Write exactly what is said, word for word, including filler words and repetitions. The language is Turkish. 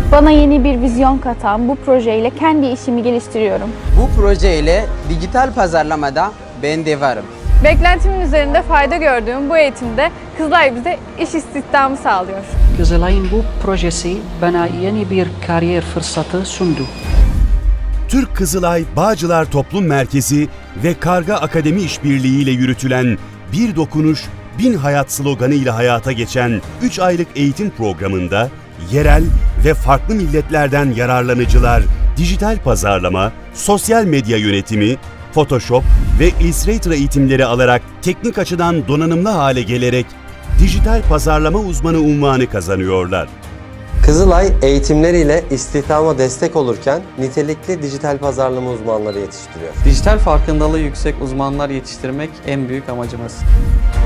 Bana yeni bir vizyon katan bu projeyle kendi işimi geliştiriyorum. Bu projeyle dijital pazarlamada ben de varım. Beklentimin üzerinde fayda gördüğüm bu eğitimde Kızılay bize iş istihdamı sağlıyor. Kızılay'ın bu projesi bana yeni bir kariyer fırsatı sundu. Türk Kızılay Bağcılar Toplum Merkezi ve Karga Akademi İşbirliği ile yürütülen Bir Dokunuş, Bin Hayat sloganı ile hayata geçen üç aylık eğitim programında yerel ve farklı milletlerden yararlanıcılar dijital pazarlama, sosyal medya yönetimi, Photoshop ve Illustrator eğitimleri alarak teknik açıdan donanımlı hale gelerek dijital pazarlama uzmanı unvanı kazanıyorlar. Kızılay eğitimleriyle istihdama destek olurken nitelikli dijital pazarlama uzmanları yetiştiriyor. Dijital farkındalığı yüksek uzmanlar yetiştirmek en büyük amacımız.